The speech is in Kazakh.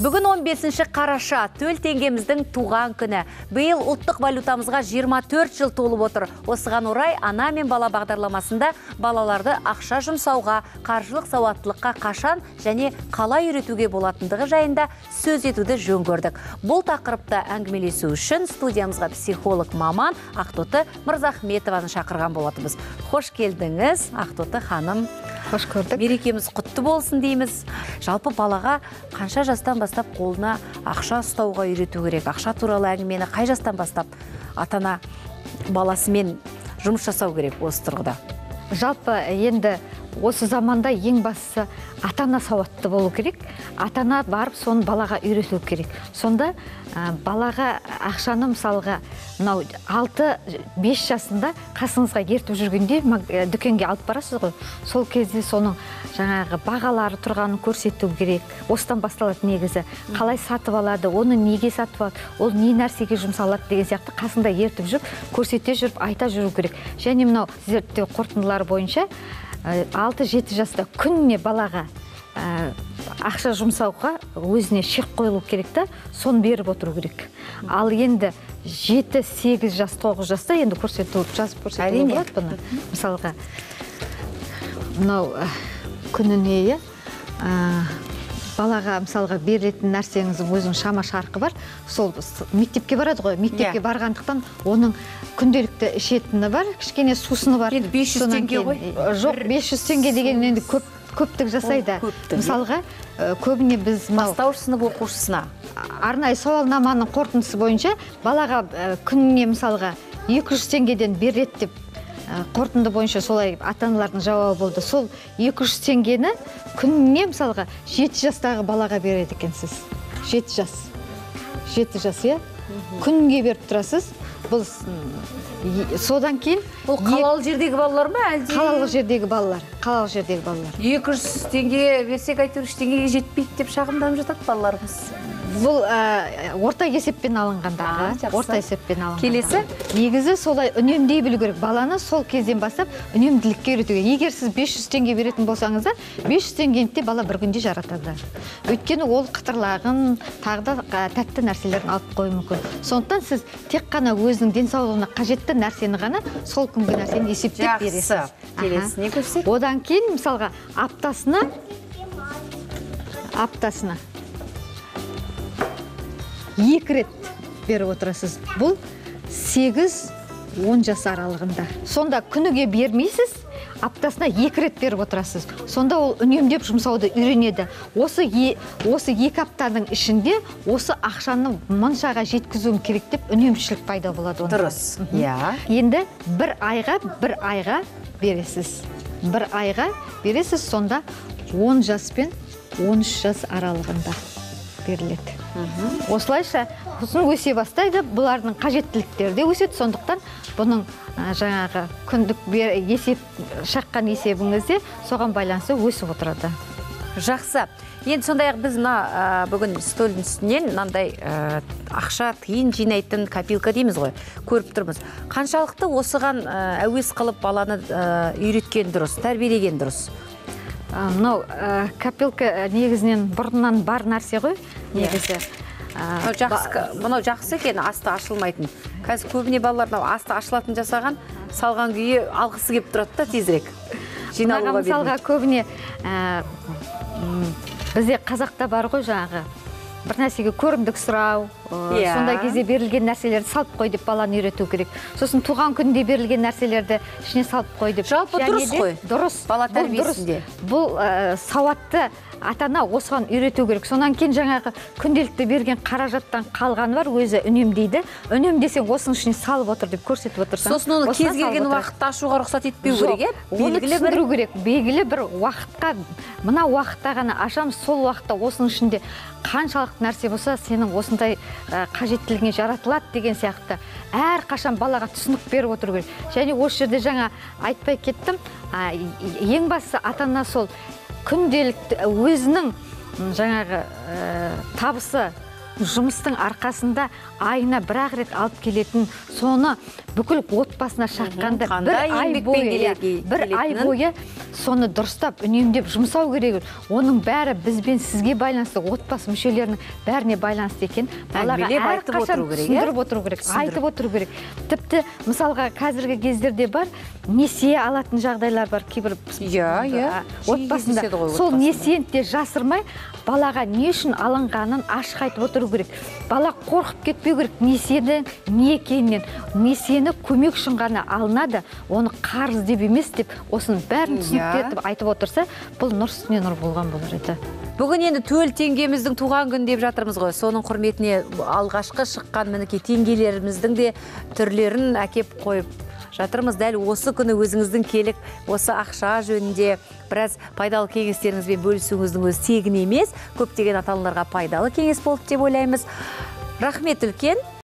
Бүгін 15 қараша, төл теңгеміздің туған күні. Биыл ұлттық валютамызға 24 жыл толып отыр. Осыған орай ана мен бала бағдарламасында балаларды ақша жұмсауға, қаржылық сауаттылыққа қашан және қалай үйретуге болатындығы жайында сөз етуді жөн көрдік. Бұл тақырыпта әңгімелесу үшін студиямызға психолог маман Ақтоты Мырзахметованы шақырған болатынбыз. Хош келдіңіз, Ақтоты ханым. Хош көрдік. Мерекеміз құтты болсын дейміз. Жалпы балаға қанша жастан бастап қолына ақша ұстауға үйрету керек? Ақша туралы әңгімені қай жастан бастап атана баласымен жұмыс жасау керек осы тұрғыда? Жалпы енді осы заманда ең бастысы ата-ана сауатты болу керек. Ата-ана барып соны балаға үйрету керек. Сонда балаға ақшаны мысалға 6-5 жасында қасыңызға ертіп жүргенде дүкенге алып барасыз ғой. Сол кезде соның жаңағы бағалары тұрғанын көрсету керек. Осыдан басталады негізі. Қалай сатып алады, оны неге сатып алады, ол не нәрсеге жұмсалады деген сияқты қасында ертіп жүріп, көрсете жүріп, айта жүру керек. Және мынау зерттеу қорытындылары бойынша 6-7 жаста күніне балаға ақша жұмсауға өзіне шек қойылу керек та, соны беріп отыру керек. Ал енді 7-8 жас, 9 жаста енді жазып көрсету болады бұны. Мысалға, мынау күніне балаға мысалға берілетін нәрсеңіздің өзінің шама шарқы бар. Сол мектепке барады ғой, мектепке барғандықтан оның күнделікті ішетіні бар, кішкене сусыны бар. Енді 500 теңге ғой? Жоқ, 500 теңге деген енді көптік жасайды. Мысалға, көбіне біз бастауыш сынып оқушысына арнайы сауалнаманың қорытындысы бойынша балаға күніне мысалға 200 теңгеден береді деп қорытынды бойынша солай ата-аналардың жауабы болды. Сол 200 теңгені күніне мысалға 7 жастағы балаға береді екенсіз. 7 жас, иә? Күнге беріп тұрасыз. Бұл содан кейін... Бұл қалалы жердегі балалар ма әлде? Қалалы жердегі балалар. 200 теңге берсек әйтеуір 3 теңгеге жетпейді деп шағымданып жатады балаларымыз. Бұл орта есеппен алынғандағы. Орта есеппен алынғандағы. Келесі? Негізі солай үнемдей білу керек. Баланы сол кезден бастап үнемділікке үйретуге. Егер сіз 500 теңге беретін болсаңыздар, 500 теңгені бала бір күнде жаратады. Өйткені ол қытырлағын, тағы да тәтті нәрселерін алып қою мүмкін. Сондықтан сіз тек қана өзінің денсаулығына қажетті нәрсені ғана сол күнгі нәрсені есептеп бересіз. Келесіне көрсек? Одан кейін мысалға аптасына 2 рет беріп отырасыз. Бұл 8-10 жас аралығында. Сонда күніге бермейсіз, аптасына 2 рет беріп отырасыз. Сонда ол үнемдеп жұмсауды үйренеді. Осы 2 аптаның ішінде осы ақшаны мұншаға жеткізуім керек деп үнемшілік пайда болады. Дұрыс. Енді бір айға бересіз. Бір айға бересіз, сонда 10 жас пен 13 жас аралығында беріледі. Осылайша ұзын өсе бастайды, бұлардың қажеттіліктері де өседі. Сондықтан бұның жаңағы күндік шаққан есебіңізде соған байланысты өсіп отырады. Жақсы. Енді сондай-ақ біз бүгін стөлдің үстінен мынандай ақша тиын жинайтын копилка дейміз ғой, көріп тұрмыз. Қаншалықты осыған әуес қылып баланы үйреткен дұрыс, тәрбиелеген дұрыс? Мынау копилка негізінен бұрыннан бар нәрсе ғой, негізі. Мұнау жақсы екен, асты ашылмайтын. Қазір көбіне балалар асты ашылатын жасаған, салған күйі алғысы кеп тұрады да тезірек. Жиналуға мысалға көбіне бізде қазақта бар ғой жаңағы бір нәрсеге көрімдік сұрау, сондай кезде берілген нәрселерді салып қой деп баланы үйрету керек. Сосын туған күнде берілген нәрселерді ішіне салып қой деп. Жалпы дұрыс қой. Дұрыс. Бала тәрбиесінде. Бұл сауатты ата-ана осыған үйрету керек. Сонан кейін жаңағы күнделікті берген қаражаттан қалғаны бар, өзі үнемдейді. Үнемдесең осының ішіне салып отыр деп көрсетіп отырсың. Сосын оны кез келген уақытта ашуға рұқсат етпеу керек, оны түсіндіру керек. Белгілі бір уақытқа, мына уақытта ғана ашамыз, сол уақытта осының ішінде қаншалық нәрсе болса, сенің осындай қажеттілігіне жаратылады деген сияқты әр қашан балаға түсінік беріп отыру керек. Және осы жерде жаңа айтпай кеттім, ең бастысы ата-ана сол күнделікті өзінің жаңағы табысы жұмыстың арқасында айына бір-ақ рет алып келетін, соны бүкіл отбасына шаққанда бір ай бойы соны дұрыстап үнемдеп жұмсау керек. Оның бәрі бізбен сізге байланысты, отбасы мүшелерінің бәріне байланысты екен. Балаға әрқашан түсіндіріп отыру керек, айтып отыру керек. Тіпті мысалға қазіргі кездерде бар, несие алатын жағдайлар бар кейбір отбасында. Сол несиені де жасырмай, балаға не үшін алынғанын ашық айтып отыру керек. Бала қорқып кетпеу керек несиені не екенінен. Несиені көмек үшін ғана алынады, оны қарыз деп емес деп, осының бәрін түсінікті етіп айтып отырса, бұл нұр үстіне нұр болған болар еді. Бүгін енді төл теңгеміздің туған күн деп жатырмыз ғой. Соның құрметіне алғашқы шыққан мінекей теңгелеріміздің де түрлерін әкеп қойып жатырмыз. Дәл осы күні өзіңіздің келік, осы ақша жөнінде біраз пайдалы кеңестеріңізбен бөлісуіңіздің өзі тегін емес, көптеген ата-аналарға пайдалы кеңес болды деп ойлаймыз. Рахмет үлкен.